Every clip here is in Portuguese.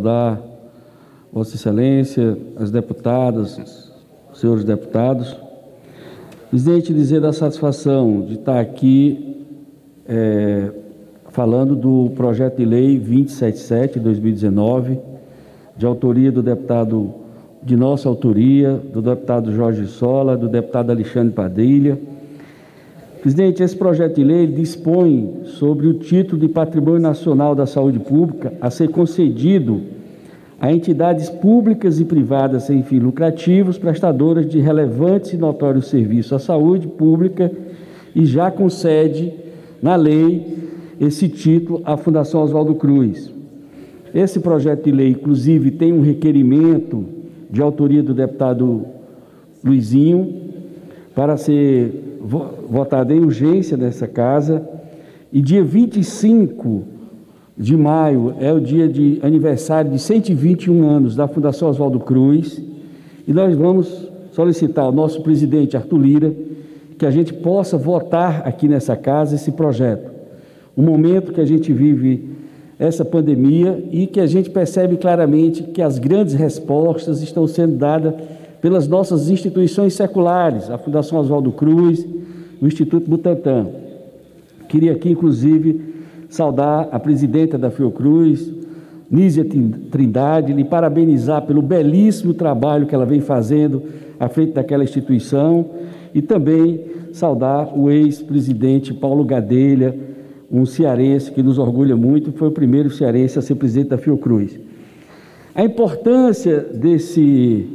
Da Vossa Excelência, as deputadas, os senhores deputados. Presidente, dizer da satisfação de estar aqui falando do projeto de lei 2077 de 2019, de autoria do deputado, de nossa autoria, do deputado Jorge Sola, do deputado Alexandre Padilha. Presidente, esse projeto de lei dispõe sobre o título de Patrimônio Nacional da Saúde Pública a ser concedido a entidades públicas e privadas sem fins lucrativos, prestadoras de relevantes e notórios serviços à saúde pública, e já concede na lei esse título à Fundação Oswaldo Cruz. Esse projeto de lei, inclusive, tem um requerimento de autoria do deputado Luizinho para ser votado em urgência nessa casa, e dia 25 de maio é o dia de aniversário de 121 anos da Fundação Oswaldo Cruz, e nós vamos solicitar ao nosso presidente Arthur Lira que a gente possa votar aqui nessa casa esse projeto. Um momento que a gente vive essa pandemia e que a gente percebe claramente que as grandes respostas estão sendo dadas pelas nossas instituições seculares, a Fundação Oswaldo Cruz, o Instituto Butantan. Queria aqui, inclusive, saudar a presidenta da Fiocruz, Nízia Trindade, lhe parabenizar pelo belíssimo trabalho que ela vem fazendo à frente daquela instituição, e também saudar o ex-presidente Paulo Gadelha, um cearense que nos orgulha muito, foi o primeiro cearense a ser presidente da Fiocruz. A importância desse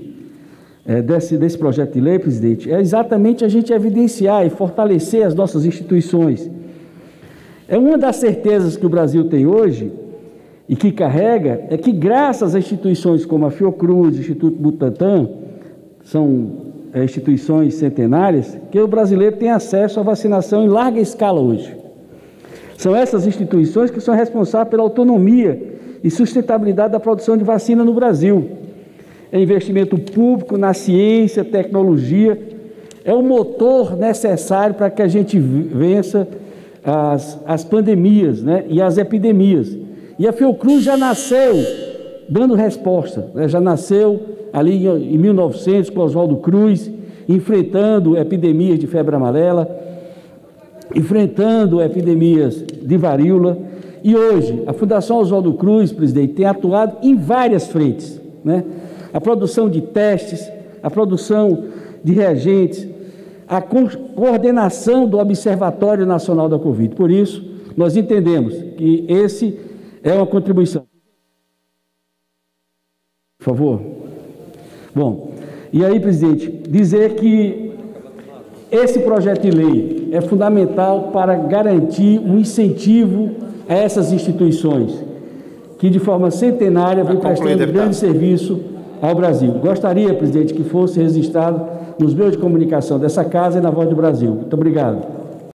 projeto de lei, presidente, é exatamente a gente evidenciar e fortalecer as nossas instituições. É uma das certezas que o Brasil tem hoje e que carrega, é que graças a instituições como a Fiocruz, o Instituto Butantan, são instituições centenárias, que o brasileiro tem acesso à vacinação em larga escala hoje. São essas instituições que são responsáveis pela autonomia e sustentabilidade da produção de vacina no Brasil. É investimento público na ciência, tecnologia, é o motor necessário para que a gente vença as pandemias, né, e as epidemias. E a Fiocruz já nasceu dando resposta, né, já nasceu ali em 1900 com Oswaldo Cruz, enfrentando epidemias de febre amarela, enfrentando epidemias de varíola. E hoje, a Fundação Oswaldo Cruz, presidente, tem atuado em várias frentes, né? A produção de testes, a produção de reagentes, a coordenação do Observatório Nacional da Covid. Por isso, nós entendemos que esse é uma contribuição. Por favor. Bom, e aí, presidente, dizer que esse projeto de lei é fundamental para garantir um incentivo a essas instituições, que de forma centenária vem prestando grande serviço ao Brasil. Gostaria, presidente, que fosse registrado nos meios de comunicação dessa casa e na Voz do Brasil. Muito obrigado.